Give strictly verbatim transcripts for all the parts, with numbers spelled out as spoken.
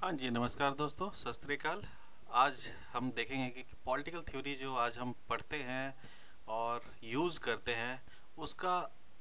हाँ जी, नमस्कार दोस्तों, सत श्री अकाल। आज हम देखेंगे कि पॉलिटिकल थ्योरी जो आज हम पढ़ते हैं और यूज़ करते हैं, उसका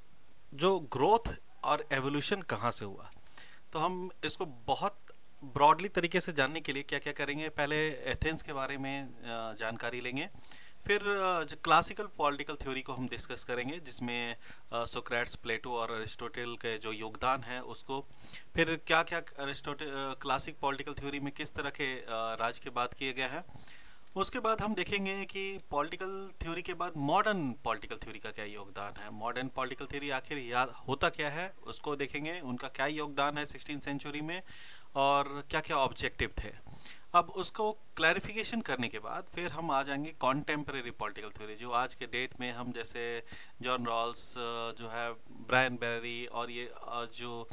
जो ग्रोथ और एवोल्यूशन कहाँ से हुआ। तो हम इसको बहुत ब्रॉडली तरीके से जानने के लिए क्या क्या करेंगे, पहले एथेंस के बारे में अ, जानकारी लेंगे। फिर अ, जो क्लासिकल पॉलिटिकल थ्योरी को हम डिस्कस करेंगे, जिसमें सोक्रेट्स, प्लेटो और अरिस्टोटल के जो योगदान है उसको। फिर क्या क्या अरिस्टोटल क्लासिक पॉलिटिकल थ्योरी में किस तरह के अ, राज के बात किए गए हैं। उसके बाद हम देखेंगे कि पॉलिटिकल थ्योरी के बाद मॉडर्न पॉलिटिकल थ्योरी का क्या योगदान है। मॉडर्न पॉलिटिकल थ्योरी आखिर याद होता क्या है, उसको देखेंगे, उनका क्या योगदान है सिक्सटीन सेंचुरी में और क्या क्या ऑब्जेक्टिव थे। अब उसको क्लैरिफिकेशन करने के बाद फिर हम आ जाएंगे कॉन्टेम्प्रेरी पॉलिटिकल थ्योरी, जो आज के डेट में हम जैसे जॉन रॉल्स, जो है ब्रायन बेरी और ये अ, जो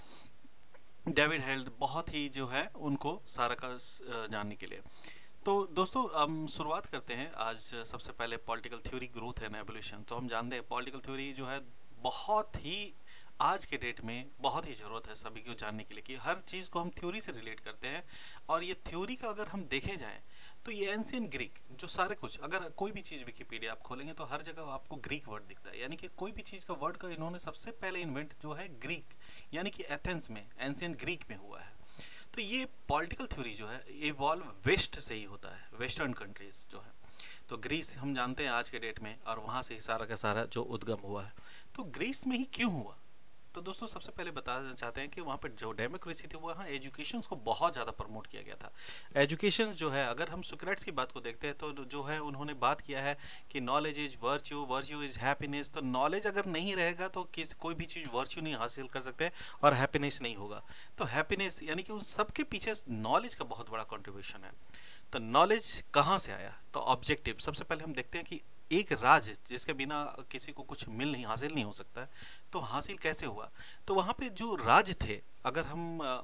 डेविड हेल्ड, बहुत ही जो है उनको सारा का अ, जानने के लिए। तो दोस्तों हम शुरुआत करते हैं आज। सबसे पहले political theory, growth and evolution. तो हम जानते हैं पॉलिटिकल थ्योरी जो है बहुत ही आज के डेट में बहुत ही ज़रूरत है सभी को जानने के लिए कि हर चीज़ को हम थ्योरी से रिलेट करते हैं। और ये थ्योरी का अगर हम देखे जाएं तो ये एंशियन ग्रीक जो सारे कुछ, अगर कोई भी चीज़ विकिपीडिया आप खोलेंगे तो हर जगह आपको ग्रीक वर्ड दिखता है। यानी कि कोई भी चीज़ का वर्ड का इन्होंने सबसे पहले इन्वेंट जो है ग्रीक, यानी कि एथेंस में, एंशियन ग्रीक में हुआ है। तो ये पॉलिटिकल थ्योरी जो है इवॉल्व वेस्ट से ही होता है, वेस्टर्न कंट्रीज जो है। तो ग्रीस हम जानते हैं आज के डेट में, और वहाँ से ही सारा का सारा जो उद्गम हुआ है। तो ग्रीस में ही क्यों हुआ, तो दोस्तों सबसे पहले बताना चाहते हैं कि वहाँ पर जो डेमोक्रेसी थी, वहाँ एजुकेशन को बहुत ज़्यादा प्रमोट किया गया था। एजुकेशन जो है, अगर हम सोक्रेट्स की बात को देखते हैं तो जो है उन्होंने बात किया है कि knowledge is virtue, virtue is happiness. तो नॉलेज अगर नहीं रहेगा तो किस कोई भी चीज़ वर्च्यू नहीं हासिल कर सकते और हैप्पीनेस नहीं होगा। तो हैप्पीनेस यानी कि उन सबके पीछे नॉलेज का बहुत बड़ा कॉन्ट्रीब्यूशन है। तो नॉलेज कहाँ से आया, तो ऑब्जेक्टिव। सबसे पहले हम देखते हैं कि एक राज जिसके बिना किसी को कुछ मिल नहीं, हासिल नहीं हो सकता है, तो हासिल कैसे हुआ। तो वहाँ पे जो राज थे, अगर हम अ,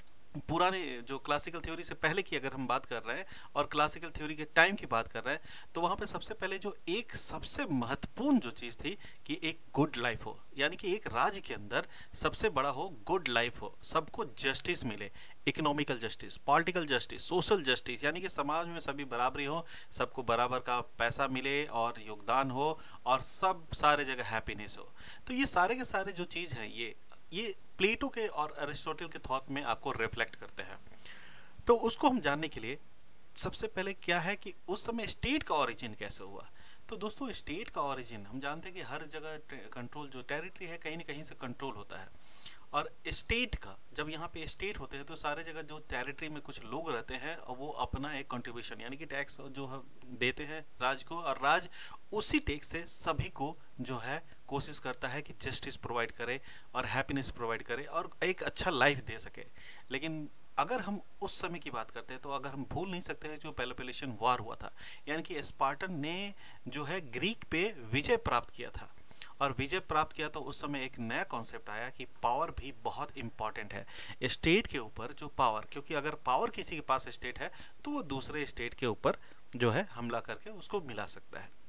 पुराने जो क्लासिकल थ्योरी से पहले की अगर हम बात कर रहे हैं और क्लासिकल थ्योरी के टाइम की बात कर रहे हैं, तो वहाँ पे सबसे पहले जो एक सबसे महत्वपूर्ण जो चीज़ थी कि एक गुड लाइफ हो, यानी कि एक राज्य के अंदर सबसे बड़ा हो गुड लाइफ हो, सबको जस्टिस मिले, economical justice, political justice, social justice, यानी कि समाज में सभी बराबरी हो, सबको बराबर का पैसा मिले और योगदान हो, और सब सारे जगह हैप्पीनेस हो। तो ये सारे के सारे जो चीज़ हैं, ये ये प्लेटो के और अरिस्टोटल के थॉट में आपको रिफ्लेक्ट करते हैं। तो उसको हम जानने के लिए सबसे पहले क्या है कि उस समय स्टेट का ओरिजिन कैसे हुआ। तो दोस्तों स्टेट का ओरिजिन हम जानते हैं कि हर जगह कंट्रोल, जो टेरिटरी है, कहीं ना कहीं से कंट्रोल होता है। और स्टेट का, जब यहाँ पे स्टेट होते हैं तो सारे जगह जो टेरिटरी में कुछ लोग रहते हैं और वो अपना एक कंट्रीब्यूशन यानी कि टैक्स जो है देते हैं राज को, और राज उसी टैक्स से सभी को जो है कोशिश करता है कि जस्टिस प्रोवाइड करे और हैप्पीनेस प्रोवाइड करे और एक अच्छा लाइफ दे सके। लेकिन अगर हम उस समय की बात करते हैं तो अगर हम भूल नहीं सकते हैं जो पेलोपेलिशियन वॉर हुआ था, यानी कि स्पार्टन ने जो है ग्रीक पे विजय प्राप्त किया था। और विजय प्राप्त किया तो उस समय एक नया कॉन्सेप्ट आया कि पावर भी बहुत इंपॉर्टेंट है, स्टेट के ऊपर जो पावर, क्योंकि अगर पावर किसी के पास स्टेट है तो वो दूसरे स्टेट के ऊपर जो है हमला करके उसको मिला सकता है।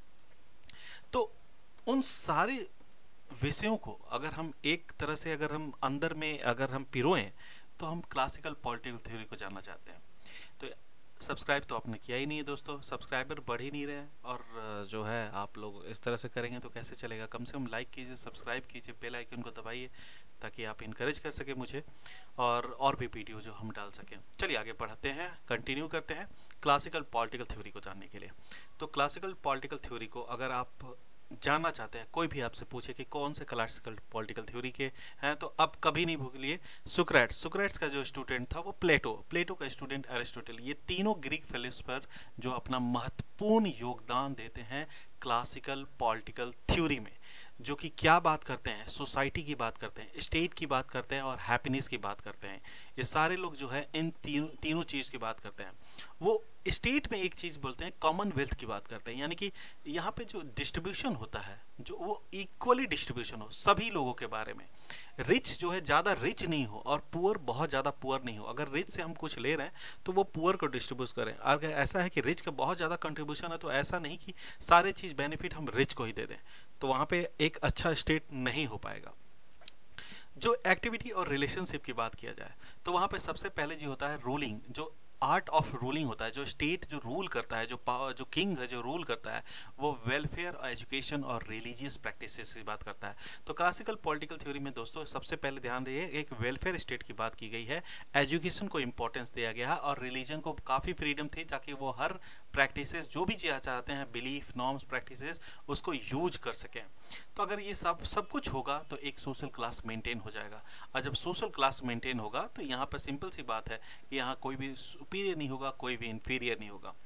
तो उन सारे विषयों को अगर हम एक तरह से अगर हम अंदर में अगर हम पिरोएं तो हम क्लासिकल पॉलिटिकल थ्योरी को जानना चाहते हैं। तो सब्सक्राइब तो आपने किया ही नहीं है दोस्तों, सब्सक्राइबर बढ़ ही नहीं रहे हैं, और जो है आप लोग इस तरह से करेंगे तो कैसे चलेगा। कम से कम लाइक कीजिए, सब्सक्राइब कीजिए, बेल आइकन को दबाइए ताकि आप इनकरेज कर सके मुझे और और भी वीडियो जो हम डाल सकें। चलिए आगे बढ़ते हैं, कंटिन्यू करते हैं क्लासिकल पॉलिटिकल थ्योरी को जानने के लिए। तो क्लासिकल पॉलिटिकल थ्योरी को अगर आप जानना चाहते हैं, कोई भी आपसे पूछे कि कौन से क्लासिकल पॉलिटिकल थ्योरी के हैं, तो अब कभी नहीं भूलिए सोक्रेट्स। सोक्रेट्स का जो स्टूडेंट था वो प्लेटो, प्लेटो का स्टूडेंट अरिस्टोटल, ये तीनों ग्रीक फिलोसोफर जो अपना महत्वपूर्ण योगदान देते हैं क्लासिकल पॉलिटिकल थ्योरी में, जो कि क्या बात करते हैं, सोसाइटी की बात करते हैं, स्टेट की बात करते हैं और हैप्पीनेस की बात करते हैं। ये सारे लोग जो है इन तीनों तीनों चीज़ की बात करते हैं। वो स्टेट में एक चीज़ बोलते हैं, कॉमनवेल्थ की बात करते हैं, यानी कि यहाँ पे जो डिस्ट्रीब्यूशन होता है जो वो इक्वली डिस्ट्रीब्यूशन हो सभी लोगों के बारे में। रिच जो है ज़्यादा रिच नहीं हो और पुअर बहुत ज़्यादा पुअर नहीं हो। अगर रिच से हम कुछ ले रहे हैं तो वो पुअर को डिस्ट्रीब्यूट करें। अगर ऐसा है कि रिच का बहुत ज़्यादा कंट्रीब्यूशन है तो ऐसा नहीं कि सारे चीज़ बेनिफिट हम रिच को ही दे दें, तो वहाँ पे एक अच्छा स्टेट नहीं हो पाएगा। जो एक्टिविटी और रिलेशनशिप की बात किया जाए तो वहाँ पे सबसे पहले जो होता है रूलिंग, जो आर्ट ऑफ रूलिंग होता है, जो स्टेट जो रूल करता है, जो पावर जो किंग है जो रूल करता है, वो वेलफेयर, एजुकेशन और रिलीजियस प्रैक्टिसेस की बात करता है। तो क्लासिकल पॉलिटिकल थ्योरी में दोस्तों सबसे पहले ध्यान रखिए, एक वेलफेयर स्टेट की बात की गई है, एजुकेशन को इंपॉर्टेंस दिया गया है और रिलीजन को काफ़ी फ्रीडम थी ताकि वो हर प्रैक्टिसेस जो भी चाहते हैं, बिलीफ, नॉर्म्स, प्रैक्टिसेस, उसको यूज कर सकें। तो अगर ये सब सब कुछ होगा तो एक सोशल क्लास मेंटेन हो जाएगा, और जब सोशल क्लास मेंटेन होगा तो यहाँ पर सिंपल सी बात है कि यहाँ कोई भी सुपीरियर नहीं होगा, कोई भी इंफीरियर नहीं होगा।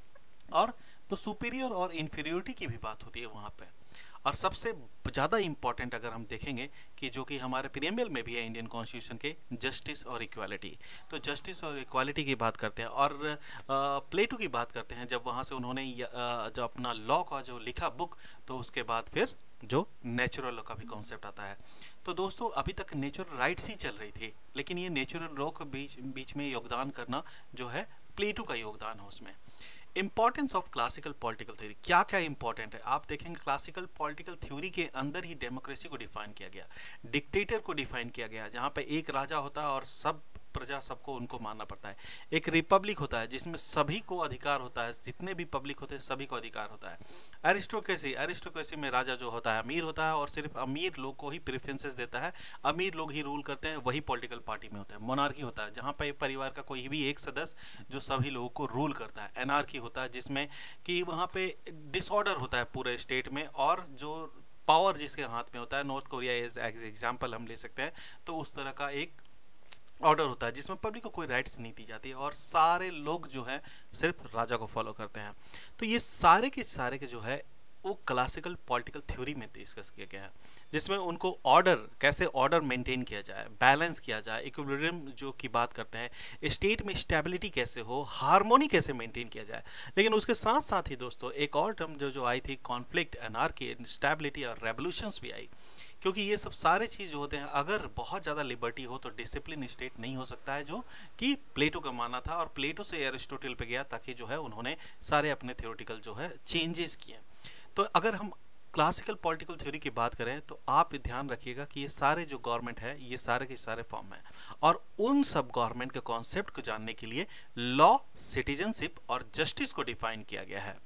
और तो सुपीरियर और इंफीरियोरिटी की भी बात होती है वहाँ पे। और सबसे ज़्यादा इम्पॉर्टेंट अगर हम देखेंगे कि जो कि हमारे प्रीएम्बल में भी है इंडियन कॉन्स्टिट्यूशन के, जस्टिस और इक्वालिटी। तो जस्टिस और इक्वालिटी की बात करते हैं और प्लेटो की बात करते हैं, जब वहाँ से उन्होंने जब अपना लॉ का जो लिखा बुक, तो उसके बाद फिर जो नेचुरल लॉ का भी कॉन्सेप्ट आता है। तो दोस्तों अभी तक नेचुरल राइट्स ही चल रही थी, लेकिन ये नेचुरल लॉ के बीच बीच में योगदान करना जो है प्लेटो का योगदान है उसमें। Importance of classical political theory, क्या क्या इंपॉर्टेंट है आप देखेंगे। क्लासिकल पॉलिटिकल थ्योरी के अंदर ही डेमोक्रेसी को डिफाइन किया गया, डिक्टेटर को डिफाइन किया गया, जहाँ पे एक राजा होता है और सब प्रजा सबको उनको मानना पड़ता है। एक रिपब्लिक होता है जिसमें सभी को अधिकार होता है, जितने भी पब्लिक होते हैं सभी को अधिकार होता है। एरिस्टोक्रेसी, एरिस्टोक्रेसी में राजा जो होता है अमीर होता है और सिर्फ अमीर लोग को ही प्रेफरेंसेस देता है, अमीर लोग ही रूल करते हैं, वही पॉलिटिकल पार्टी में होता है। मोनार्की होता है जहाँ पर परिवार का कोई भी एक सदस्य जो सभी लोगों को रूल करता है। एनार्की होता है जिसमें कि वहाँ पे डिसऑर्डर होता है पूरे स्टेट में, और जो पावर जिसके हाथ में होता है, नॉर्थ कोरिया एज एग्जाम्पल हम ले सकते हैं, तो उस तरह का एक ऑर्डर होता है जिसमें पब्लिक को कोई राइट्स नहीं दी जाती और सारे लोग जो है सिर्फ राजा को फॉलो करते हैं। तो ये सारे के सारे के जो है वो क्लासिकल पॉलिटिकल थ्योरी में डिस्कस किया गया है, जिसमें उनको ऑर्डर, कैसे ऑर्डर मेंटेन किया जाए, बैलेंस किया जाए, इक्विलिब्रियम जो की बात करते हैं, स्टेट में स्टेबिलिटी कैसे हो, हार्मोनी कैसे मेंटेन किया जाए। लेकिन उसके साथ साथ ही दोस्तों एक और टर्म जो जो आई थी, कॉन्फ्लिक्ट, एनार्की, इंस्टेबिलिटी और रेवोल्यूशंस भी आई, क्योंकि ये सब सारे चीज़ जो होते हैं, अगर बहुत ज़्यादा लिबर्टी हो तो डिसिप्लिन स्टेट नहीं हो सकता है, जो कि प्लेटो का मानना था। और प्लेटो से एरिस्टोटल पे गया ताकि जो है उन्होंने सारे अपने थ्योरेटिकल जो है चेंजेस किए। तो अगर हम क्लासिकल पॉलिटिकल थ्योरी की बात करें तो आप ध्यान रखिएगा कि ये सारे जो गवर्नमेंट है ये सारे के सारे फॉर्म है, और उन सब गवर्नमेंट के कॉन्सेप्ट को जानने के लिए लॉ, सिटीजनशिप और जस्टिस को डिफाइन किया गया है।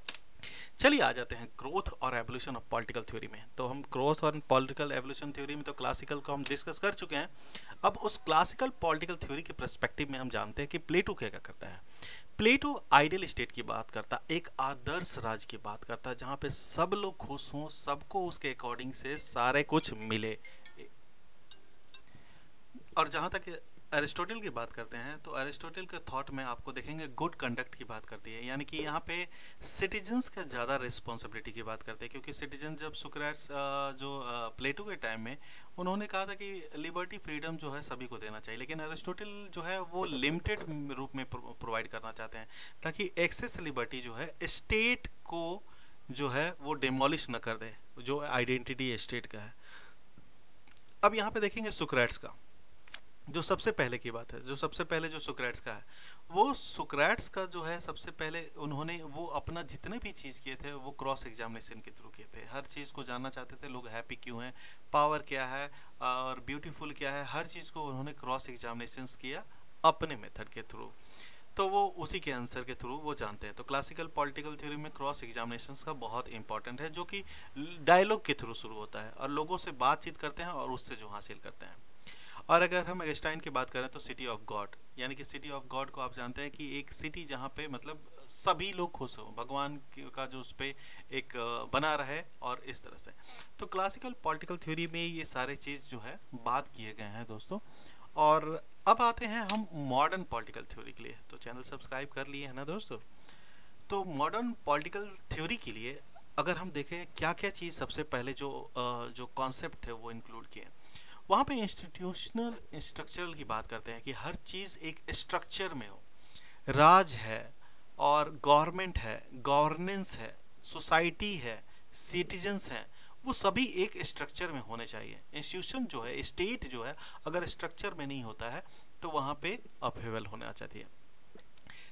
चलिए आ जाते हैं ग्रोथ और एवोल्यूशन ऑफ पॉलिटिकल थ्योरी में। तो हम ग्रोथ और पॉलिटिकल एवोल्यूशन थ्योरी में तो क्लासिकल को हम डिस्कस कर चुके हैं। अब उस क्लासिकल पॉलिटिकल थ्योरी के पर्सपेक्टिव में हम जानते हैं कि प्लेटो क्या क्या करता है। प्लेटो आइडियल स्टेट की बात करता, एक आदर्श राज की बात करता है जहाँ पे सब लोग खुश हों, सबको उसके अकॉर्डिंग से सारे कुछ मिले। और जहाँ तक एरिस्टोटल की बात करते हैं तो एरिस्टोटल के थॉट में आपको देखेंगे गुड कंडक्ट की बात करती है, यानी कि यहाँ पे सिटीजन्स का ज़्यादा रिस्पॉन्सिबिलिटी की बात करते हैं, क्योंकि सिटीजन जब सुकराट्स जो प्लेटो के टाइम में उन्होंने कहा था कि लिबर्टी, फ्रीडम जो है सभी को देना चाहिए, लेकिन एरिस्टोटल जो है वो लिमिटेड रूप में प्रोवाइड करना चाहते हैं ताकि एक्सेस लिबर्टी जो है स्टेट को जो है वो डिमोलिश न कर दे, जो आइडेंटिटी स्टेट का है। अब यहाँ पे देखेंगे सुकराट्स का, जो सबसे पहले की बात है, जो सबसे पहले जो सुकराट्स का है, वो सुकराट्स का जो है सबसे पहले उन्होंने वो अपना जितने भी चीज़ किए थे वो क्रॉस एग्जामिनेशन के थ्रू किए थे। हर चीज़ को जानना चाहते थे लोग, हैप्पी क्यों हैं, पावर क्या है और ब्यूटीफुल क्या है, हर चीज़ को उन्होंने क्रॉस एग्जामिनेशन किया अपने मेथड के थ्रू, तो वो उसी के आंसर के थ्रू वो जानते हैं। तो क्लासिकल पॉलिटिकल थ्योरी में क्रॉस एग्जामिनेशन का बहुत इंपॉर्टेंट है, जो कि डायलॉग के थ्रू शुरू होता है और लोगों से बातचीत करते हैं और उससे जो हासिल करते हैं। और अगर हम अगस्टाइन की बात करें तो सिटी ऑफ गॉड, यानी कि सिटी ऑफ गॉड को आप जानते हैं कि एक सिटी जहाँ पे मतलब सभी लोग खुश हो, भगवान का जो उस पर एक बना रहे और इस तरह से। तो क्लासिकल पॉलिटिकल थ्योरी में ये सारे चीज़ जो है बात किए गए हैं दोस्तों। और अब आते हैं हम मॉडर्न पॉलिटिकल थ्योरी के लिए। तो चैनल सब्सक्राइब कर लिए है ना दोस्तों। तो मॉडर्न पॉलिटिकल थ्योरी के लिए अगर हम देखें क्या क्या चीज़ सबसे पहले जो जो कॉन्सेप्ट थे वो इंक्लूड किए, वहाँ पे इंस्टीट्यूशनल स्ट्रक्चरल की बात करते हैं कि हर चीज़ एक स्ट्रक्चर में हो, राज है और गवर्नमेंट है, गवर्नेंस है, सोसाइटी है, सिटीजन्स हैं, वो सभी एक स्ट्रक्चर में होने चाहिए। इंस्टीट्यूशन जो है, स्टेट जो है, अगर स्ट्रक्चर में नहीं होता है तो वहाँ पे अपहेवल होना चाहिए।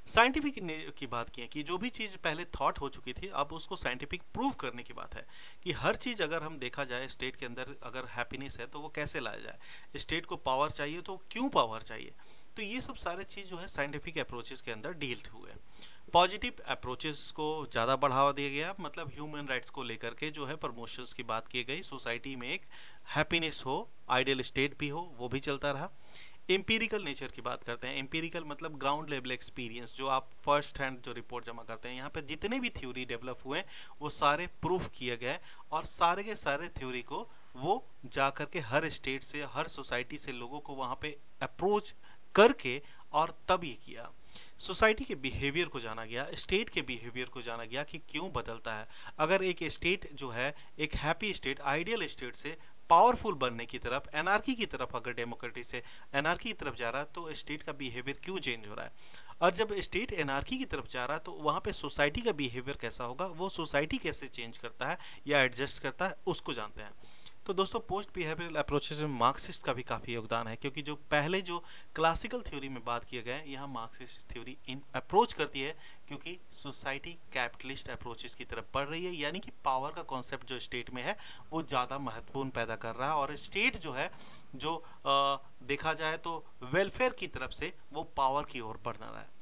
साइंटिफिक की बात की है कि जो भी चीज़ पहले थॉट हो चुकी थी अब उसको साइंटिफिक प्रूव करने की बात है कि हर चीज़ अगर हम देखा जाए स्टेट के अंदर अगर हैप्पीनेस है तो वो कैसे लाया जाए, स्टेट को पावर चाहिए तो क्यों पावर चाहिए, तो ये सब सारे चीज़ जो है साइंटिफिक अप्रोचेस के अंदर डील हुए। पॉजिटिव अप्रोचेस को ज़्यादा बढ़ावा दिया गया, मतलब ह्यूमन राइट्स को लेकर के जो है प्रमोशंस की बात की गई, सोसाइटी में एक हैप्पीनेस हो, आइडियल स्टेट भी हो, वो भी चलता रहा। एम्पिरिकल नेचर की बात करते हैं, एम्पिरिकल मतलब ग्राउंड लेवल एक्सपीरियंस, जो आप फर्स्ट हैंड जो रिपोर्ट जमा करते हैं, यहाँ पे जितने भी थ्योरी डेवलप हुए वो सारे प्रूफ किए गए और सारे के सारे थ्योरी को वो जा करके हर स्टेट से, हर सोसाइटी से लोगों को वहाँ पे अप्रोच करके और तब ये किया। सोसाइटी के बिहेवियर को जाना गया, स्टेट के बिहेवियर को जाना गया कि क्यों बदलता है। अगर एक स्टेट जो है एक हैप्पी स्टेट, आइडियल स्टेट से पावरफुल बनने की तरफ, एनार्की की तरफ, अगर डेमोक्रेसी से एनार्की की तरफ जा रहा है तो स्टेट का बिहेवियर क्यों चेंज हो रहा है। और जब स्टेट एनार्की की तरफ जा रहा है तो वहाँ पे सोसाइटी का बिहेवियर कैसा होगा, वो सोसाइटी कैसे चेंज करता है या एडजस्ट करता है, उसको जानते हैं। तो दोस्तों पोस्ट बिहेवियरल अप्रोचेस में मार्क्सिस्ट का भी काफ़ी योगदान है, क्योंकि जो पहले जो क्लासिकल थ्योरी में बात किए गए, यहाँ मार्क्सिस्ट थ्योरी इन अप्रोच करती है क्योंकि सोसाइटी कैपिटलिस्ट अप्रोचेस की तरफ बढ़ रही है, यानी कि पावर का कॉन्सेप्ट जो स्टेट में है वो ज़्यादा महत्वपूर्ण पैदा कर रहा है और स्टेट जो है जो आ, देखा जाए तो वेलफेयर की तरफ से वो पावर की ओर बढ़ रहा है।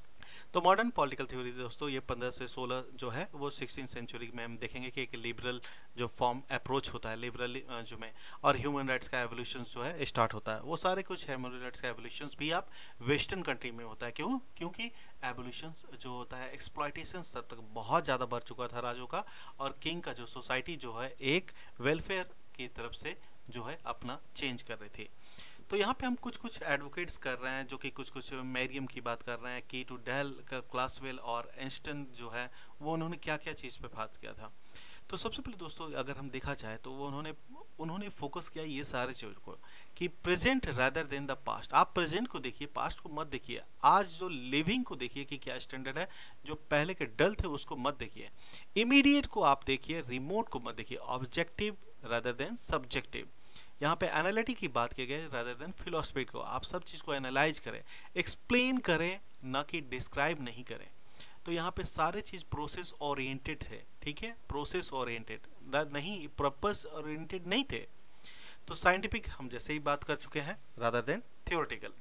तो मॉडर्न पॉलिटिकल थ्योरी दोस्तों ये पंद्रह से सोलह जो है वो सिक्सटीन सेंचुरी में हम देखेंगे कि एक लिबरल जो फॉर्म अप्रोच होता है लिबरल जो में, और ह्यूमन राइट्स का एवोल्यूशन जो है स्टार्ट होता है। वो सारे कुछ ह्यूमन राइट्स का एवोल्यूशन भी आप वेस्टर्न कंट्री में होता है। क्यों? क्योंकि एवोल्यूशन जो होता है एक्सप्लॉयटेशन तब तक बहुत ज़्यादा बढ़ चुका था राजों का, और किंग का जो सोसाइटी जो है एक वेलफेयर की तरफ से जो है अपना चेंज कर रहे थे। तो यहाँ पे हम कुछ कुछ एडवोकेट्स कर रहे हैं जो कि कुछ कुछ मैरियम की बात कर रहे हैं, की टू डेल, क्लासवेल और एंस्टन जो है वो उन्होंने क्या क्या चीज़ पे बात किया था। तो सबसे पहले दोस्तों अगर हम देखा जाए तो वो उन्होंने उन्होंने फोकस किया ये सारे चीज़ को कि present rather than the past. आप प्रेजेंट को देखिए, पास्ट को मत देखिए। आज जो लिविंग को देखिए कि क्या स्टैंडर्ड है, जो पहले के डल थे उसको मत देखिए। इमीडिएट को आप देखिए, रिमोट को मत देखिए। Objective rather than subjective. यहाँ पे एनालिटिक की बात की गई रादर देन फिलोसफी को। आप सब चीज़ को एनालाइज करें, एक्सप्लेन करें, ना कि डिस्क्राइब नहीं करें। तो यहाँ पे सारे चीज़ प्रोसेस ओरिएंटेड थे, ठीक है, प्रोसेस ओरिएंटेड नहीं, पर्पस ओरिएंटेड नहीं थे। तो साइंटिफिक हम जैसे ही बात कर चुके हैं रादर देन थियोरेटिकल।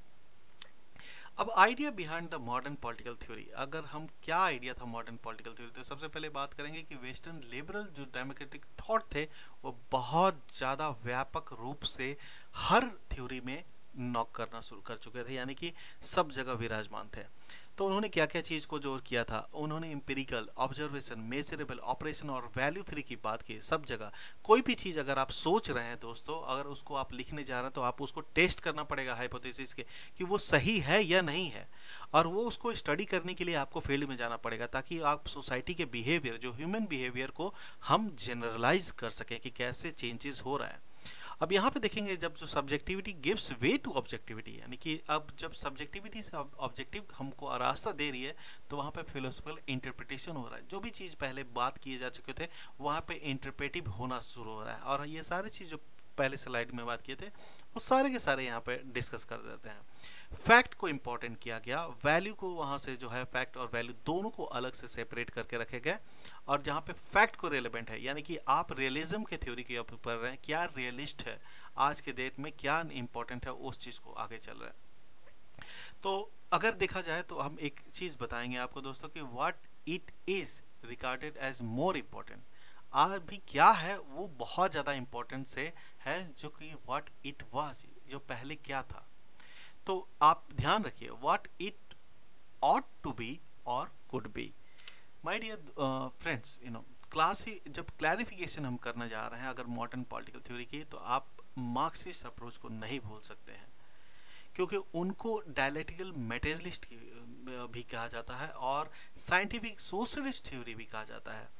अब idea behind the modern political theory, अगर हम क्या आइडिया था मॉडर्न पॉलिटिकल थ्योरी, तो सबसे पहले बात करेंगे कि वेस्टर्न लिबरल जो डेमोक्रेटिक थॉट थे वो बहुत ज़्यादा व्यापक रूप से हर थ्योरी में नॉक करना शुरू कर चुके थे, यानी कि सब जगह विराजमान थे। तो उन्होंने क्या क्या चीज़ को जोर किया था, उन्होंने एम्पिरिकल, ऑब्जर्वेशन, मेजरेबल, ऑपरेशन और वैल्यू फ्री की बात की। सब जगह कोई भी चीज़ अगर आप सोच रहे हैं दोस्तों, अगर उसको आप लिखने जा रहे हैं तो आप उसको टेस्ट करना पड़ेगा हाइपोथेसिस के कि वो सही है या नहीं है, और वो उसको स्टडी करने के लिए आपको फील्ड में जाना पड़ेगा ताकि आप सोसाइटी के बिहेवियर, जो ह्यूमन बिहेवियर को हम जनरलाइज कर सकें कि कैसे चेंजेस हो रहा है। अब यहाँ पे देखेंगे जब जो subjectivity gives way to objectivity, यानी कि अब जब सब्जेक्टिविटी से ऑब्जेक्टिव हमको रास्ता दे रही है तो वहाँ पे फिलोसफिकल इंटरप्रिटेशन हो रहा है। जो भी चीज़ पहले बात किए जा चुके थे वहाँ पे इंटरप्रेटिव होना शुरू हो रहा है, और ये सारी चीज़ जो पहले स्लाइड में बात किए थे वो सारे के सारे यहाँ पे डिस्कस कर देते हैं। फैक्ट को इम्पोर्टेंट किया गया, वैल्यू को वहाँ से जो है फैक्ट और वैल्यू दोनों को अलग से सेपरेट करके रखे गए, और जहाँ पे फैक्ट को रेलेवेंट है, यानी कि आप रियलिज्म के थ्योरी के ऊपर पढ़ रहे हैं, क्या रियलिस्ट है आज के डेट में, क्या इम्पोर्टेंट है, उस चीज़ को आगे चल रहा है। तो अगर देखा जाए तो हम एक चीज़ बताएंगे आपको दोस्तों कि what it is regarded as more important. आज भी क्या है वो बहुत ज़्यादा इम्पोर्टेंट से है जो कि व्हाट इट वाज, जो पहले क्या था। तो आप ध्यान रखिए, what it ought to be और could be. My dear friends, you know class ही जब क्लैरिफिकेशन हम करने जा रहे हैं अगर मॉडर्न पॉलिटिकल थ्योरी की, तो आप मार्क्सिस्ट अप्रोच को नहीं भूल सकते हैं, क्योंकि उनको डायलेक्टिकल मटेरियलिस्ट भी कहा जाता है और साइंटिफिक सोशलिस्ट थ्योरी भी कहा जाता है।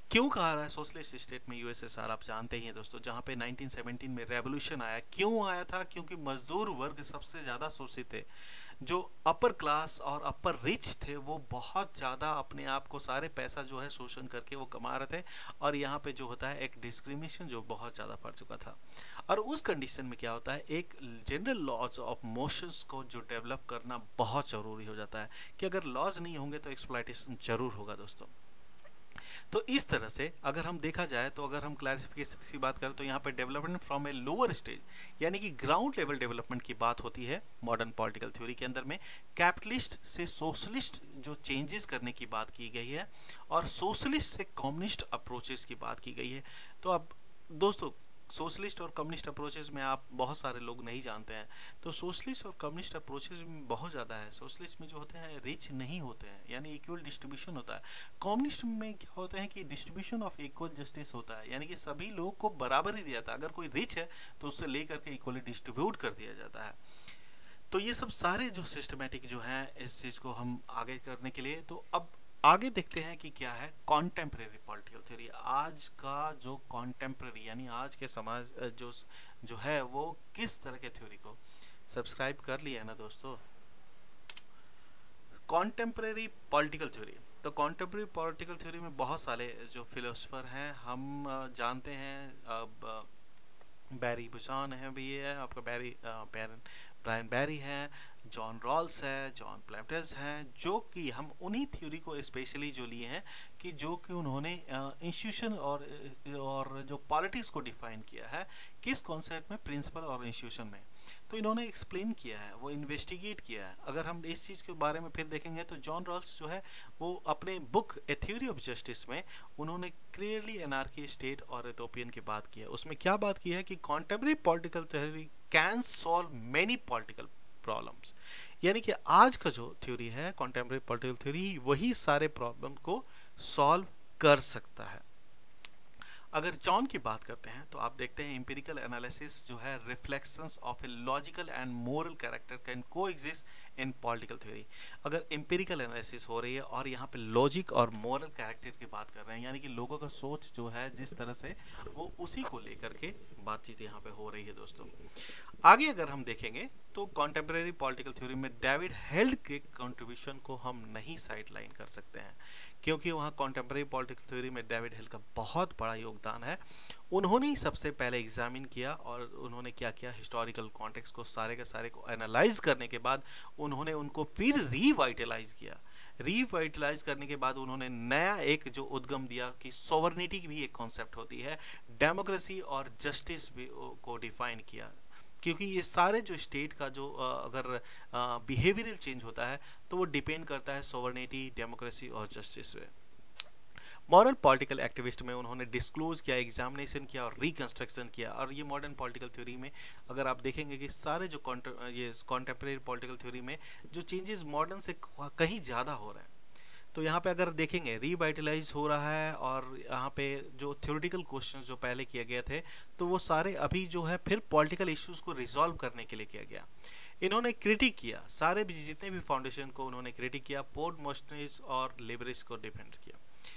क्यों कहा रहा है सोशलिस्ट स्टेट में यूएसएसआर, आप जानते ही हैं दोस्तों, जहां पे नाइनटीन सेवनटीन में रेवोल्यूशन आया। क्यों आया था? क्योंकि मजदूर वर्ग सबसे ज़्यादा शोषित थे। जो अपर क्लास और अपर रिच थे वो बहुत ज़्यादा अपने आप को सारे पैसा जो है शोषण करके वो कमा रहे थे, और यहाँ पे जो होता है एक डिस्क्रिमिनेशन जो बहुत ज़्यादा बढ़ चुका था। और उस कंडीशन में क्या होता है, एक जनरल लॉज ऑफ मोशंस को जो डेवलप करना बहुत ज़रूरी हो जाता है, कि अगर लॉज नहीं होंगे तो एक्सप्लॉयटेशन जरूर होगा दोस्तों। तो इस तरह से अगर हम देखा जाए, तो अगर हम क्लैरिफिकेशन की बात करें तो यहाँ पे development from a lower stage यानी कि ग्राउंड लेवल डेवलपमेंट की बात होती है मॉडर्न पॉलिटिकल थ्योरी के अंदर में। कैपिटलिस्ट से सोशलिस्ट जो चेंजेस करने की बात की गई है, और सोशलिस्ट से कम्युनिस्ट अप्रोचेस की बात की गई है। तो अब दोस्तों सोशलिस्ट और कम्युनिस्ट अप्रोचेस में आप बहुत सारे लोग नहीं जानते हैं, तो सोशलिस्ट और कम्युनिस्ट अप्रोचेस में बहुत ज़्यादा है। सोशलिस्ट में जो होते हैं रिच नहीं होते हैं, यानी इक्वल डिस्ट्रीब्यूशन होता है। कम्युनिस्ट में क्या होता है कि डिस्ट्रीब्यूशन ऑफ इक्वल जस्टिस होता है, यानी कि सभी लोग को बराबर ही दिया जाता है। अगर कोई रिच है तो उससे लेकर के इक्वली डिस्ट्रीब्यूट कर दिया जाता है। तो ये सब सारे जो सिस्टमेटिक जो है इस चीज़ को हम आगे करने के लिए, तो अब आगे देखते हैं कि क्या है कॉन्टेम्प्रेरी पॉलिटिकल थ्योरी। आज का जो कॉन्टेम्प्रेरी यानी आज के समाज जो जो है वो किस तरह के थ्योरी को सब्सक्राइब कर लिया है ना दोस्तों। कॉन्टेम्प्रेरी पॉलिटिकल थ्योरी, तो कॉन्टेम्प्रेरी पॉलिटिकल थ्योरी में बहुत सारे जो फिलोसफर हैं हम जानते हैं। अब बैरी बुशान है भी है आपका, बैरी ब्रायन बैरी है, जॉन रॉल्स है, जॉन प्लेटस हैं, जो कि हम उन्हीं थ्योरी को स्पेशली जो लिए हैं कि जो कि उन्होंने इंस्टीट्यूशन और और जो पॉलिटिक्स को डिफाइन किया है किस कॉन्सेप्ट में, प्रिंसिपल और इंस्टीट्यूशन में। तो इन्होंने एक्सप्लेन किया है, वो इन्वेस्टिगेट किया है। अगर हम इस चीज़ के बारे में फिर देखेंगे तो जॉन रॉल्स जो है वो अपने book a theory of justice में उन्होंने क्लियरली एनार्की स्टेट और यूटोपियन की बात की है। उसमें क्या बात की है कि contemporary political theory can solve many political problems, यानी कि आज का जो थ्योरी है कॉन्टेम्परेरी पॉलिटिकल थ्योरी वही सारे प्रॉब्लम को सॉल्व कर सकता है। अगर जॉन की बात करते हैं तो आप देखते हैं एम्पिरिकल एनालिसिस जो है reflections of a logical and moral character can coexist in political theory. अगर एम्पिरिकल एनालिसिस हो रही है और यहाँ पे लॉजिक और मोरल कैरेक्टर की बात कर रहे हैं, यानी कि लोगों का सोच जो है जिस तरह से वो उसी को लेकर के बातचीत यहाँ पे हो रही है दोस्तों। आगे अगर हम देखेंगे तो कॉन्टेम्परेरी पॉलिटिकल थ्योरी में डेविड हेल्ड के कंट्रीब्यूशन को हम नहीं साइडलाइन कर सकते हैं, क्योंकि वहाँ कॉन्टेम्परेरी पॉलिटिकल थ्योरी में डेविड हेल्ड का बहुत बड़ा योगदान है। उन्होंने ही सबसे पहले एग्जामिन किया और उन्होंने क्या किया, हिस्टोरिकल कॉन्टेक्स्ट को सारे के सारे को एनालाइज करने के बाद उन्होंने उनको फिर रीवाइटलाइज किया। रीवाइटलाइज करने के बाद उन्होंने नया एक जो उद्गम दिया कि सॉवरेनिटी की भी एक कॉन्सेप्ट होती है, डेमोक्रेसी और जस्टिस भी को डिफाइन किया। क्योंकि ये सारे जो स्टेट का जो अगर बिहेवियरल चेंज होता है तो वो डिपेंड करता है सॉवरेनिटी, डेमोक्रेसी और जस्टिस पे। मॉडर्न पॉलिटिकल एक्टिविस्ट में उन्होंने डिस्क्लोज किया, एग्जामिनेशन किया और रिकंस्ट्रक्शन किया। और ये मॉडर्न पॉलिटिकल थ्योरी में अगर आप देखेंगे कि सारे जो ये कॉन्टेम्परेरी पॉलिटिकल थ्योरी में जो चेंजेस मॉडर्न से कहीं ज़्यादा हो रहे हैं, तो यहाँ पे अगर देखेंगे रिवाइटलाइज हो रहा है। और यहाँ पे जो थ्योरेटिकल क्वेश्चंस जो पहले किए गए थे तो वो सारे अभी जो है फिर पॉलिटिकल इश्यूज को रिजॉल्व करने के लिए किया गया। इन्होंने क्रिटिक किया, सारे भी जितने भी फाउंडेशन को उन्होंने क्रिटिक किया, पोर्ट मोस्टनेज और लेवरेज को डिफेंड किया,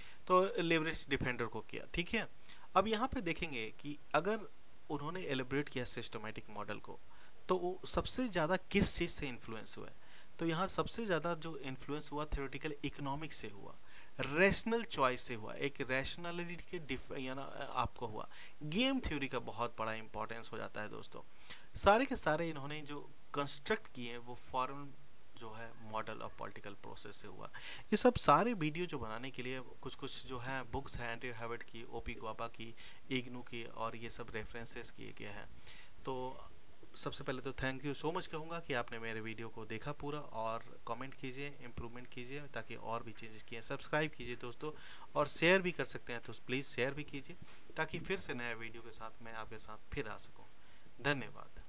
तो लेवरेज डिफेंडर को किया, ठीक है। अब यहाँ पे देखेंगे कि अगर उन्होंने एलिब्रेट किया सिस्टमेटिक मॉडल को, तो वो सबसे ज़्यादा किस चीज़ से इन्फ्लुएंस हुआ है, तो यहाँ सबसे ज़्यादा जो इन्फ्लुएंस हुआ थ्योरेटिकल इकोनॉमिक्स से हुआ, रैशनल चॉइस से हुआ, एक रैशनलिटी के डिफ या ना आपको हुआ। गेम थ्योरी का बहुत बड़ा इंपॉर्टेंस हो जाता है दोस्तों। सारे के सारे इन्होंने जो कंस्ट्रक्ट किए वो फॉरेन जो है मॉडल ऑफ पॉलिटिकल प्रोसेस से हुआ। ये सब सारे वीडियो जो बनाने के लिए कुछ कुछ जो है बुक्स हैं, एंड्रयू हैवर्ट की, ओपी ग्वाबा की, इग्नू की, और ये सब रेफरेंसेस किए गए हैं। तो सबसे पहले तो थैंक यू सो मच कहूँगा कि आपने मेरे वीडियो को देखा पूरा, और कमेंट कीजिए, इम्प्रूवमेंट कीजिए ताकि और भी चेंजेस किए। सब्सक्राइब कीजिए दोस्तों, और शेयर भी कर सकते हैं तो प्लीज़ शेयर भी कीजिए ताकि फिर से नया वीडियो के साथ मैं आपके साथ फिर आ सकूँ। धन्यवाद।